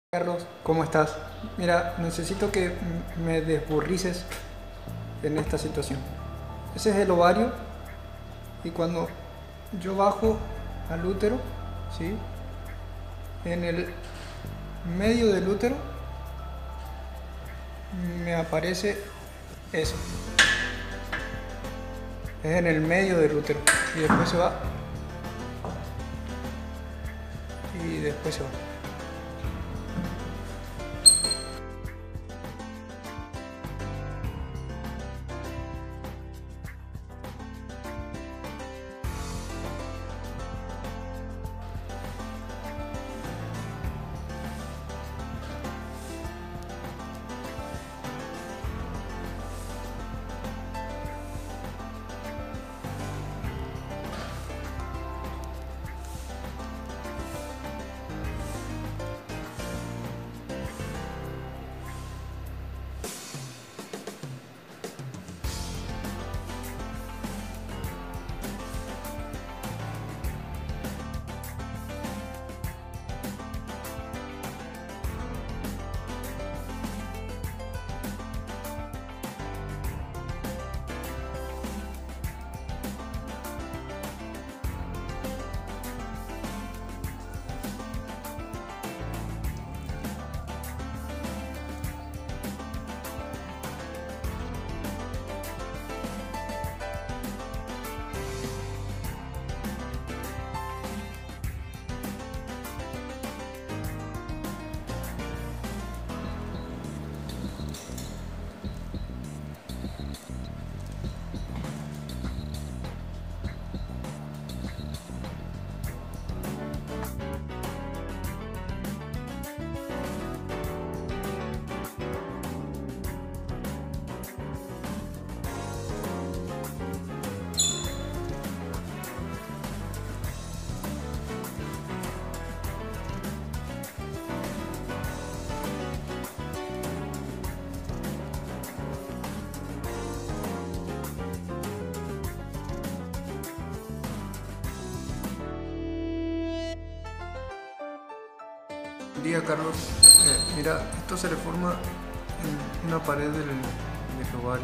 Carlos, ¿cómo estás? Mira, necesito que me desburrices en esta situación. Ese es el ovario y cuando yo bajo al útero, ¿sí? En el medio del útero me aparece eso. Es en el medio del útero y después se va y después se va. Buen día, Carlos. Mira, esto se le forma en una pared del ovario.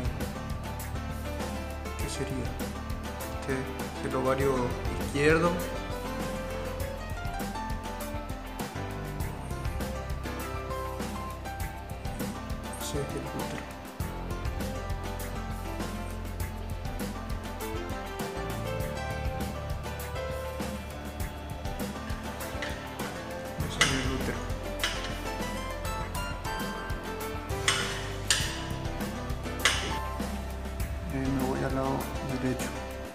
¿Qué sería? Este es el ovario izquierdo. Ese es el útero. Ese es el útero. Me voy al lado derecho.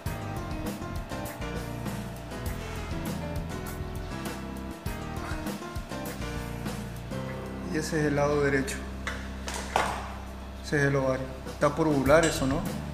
Y ese es el lado derecho. Ese es el ovario. Está por ovular eso, ¿no?